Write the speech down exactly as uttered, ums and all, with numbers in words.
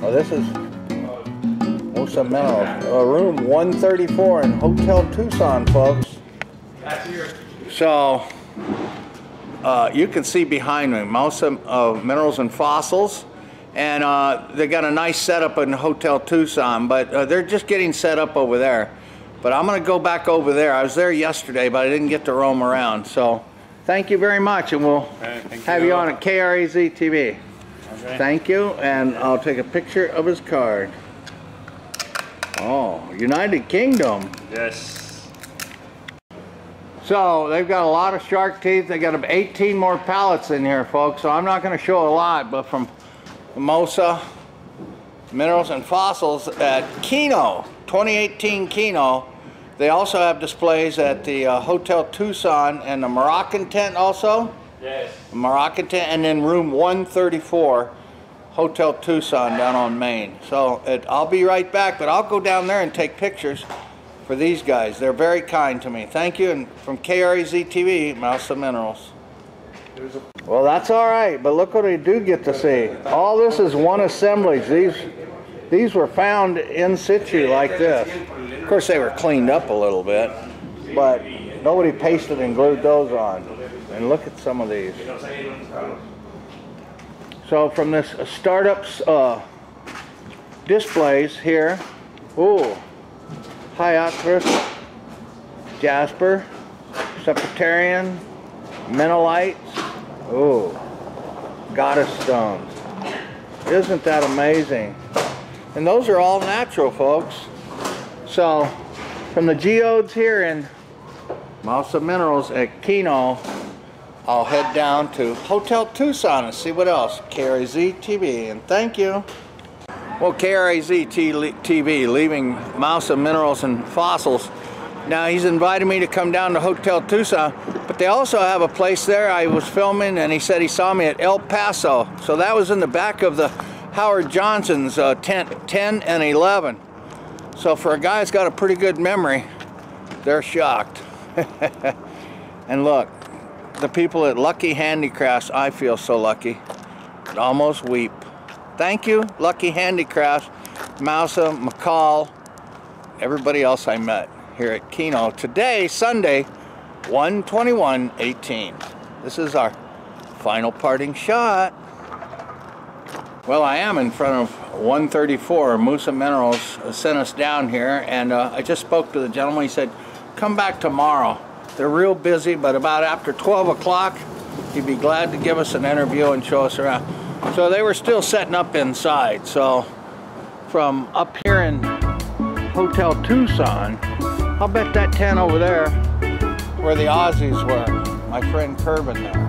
Oh, this is Moussa Minerals, uh, room one thirty-four in Hotel Tucson, folks. So, uh, you can see behind me, Moussa uh, Minerals and Fossils. And uh, they got a nice setup in Hotel Tucson, but uh, they're just getting set up over there. But I'm going to go back over there. I was there yesterday, but I didn't get to roam around. So, thank you very much, and we'll right, have you. you on at K R A Z T V. Okay. Thank you, and I'll take a picture of his card. Oh, United Kingdom. Yes. So they've got a lot of shark teeth. They got eighteen more pallets in here, folks. So I'm not going to show a lot, but from Moussa Minerals and Fossils at Keno, twenty eighteen Keno. They also have displays at the uh, Hotel Tucson and the Moroccan tent also. Yes. Moroccan tent, and then room one thirty-four, Hotel Tucson down on Main. So it, I'll be right back, but I'll go down there and take pictures for these guys. They're very kind to me. Thank you, and from K R A Z T V, Moussa Minerals. Well, that's all right, but look what I do get to see. All this is one assemblage. These, these were found in situ like this. Of course, they were cleaned up a little bit, but nobody pasted and glued those on. And look at some of these. So from this uh, startups uh, displays here, ooh, Hyacris, Jasper, Sepultarian, Menolites, ooh, Goddess stones. Isn't that amazing? And those are all natural, folks. So from the geodes here in Moussa Minerals at Keno, I'll head down to Hotel Tucson and see what else. K R A Z T V, and thank you. Well, K R A Z T V leaving Moussa Minerals and Fossils. Now he's invited me to come down to Hotel Tucson, but they also have a place there. I was filming and he said he saw me at El Paso. So that was in the back of the Howard Johnson's uh, tent ten and eleven. So for a guy that's got a pretty good memory, they're shocked. And look, the people at Lucky Handicrafts, I feel so lucky. I'd almost weep. Thank you, Lucky Handicrafts, Moussa, McCall, everybody else I met here at Keno. Today, Sunday, one twenty-one eighteen. This is our final parting shot. Well, I am in front of one thirty-four. Moussa Minerals sent us down here, and uh, I just spoke to the gentleman. He said, come back tomorrow. They're real busy, but about after twelve o'clock, he'd be glad to give us an interview and show us around. So they were still setting up inside. So from up here in Hotel Tucson, I'll bet that tent over there where the Aussies were, my friend Kervin there.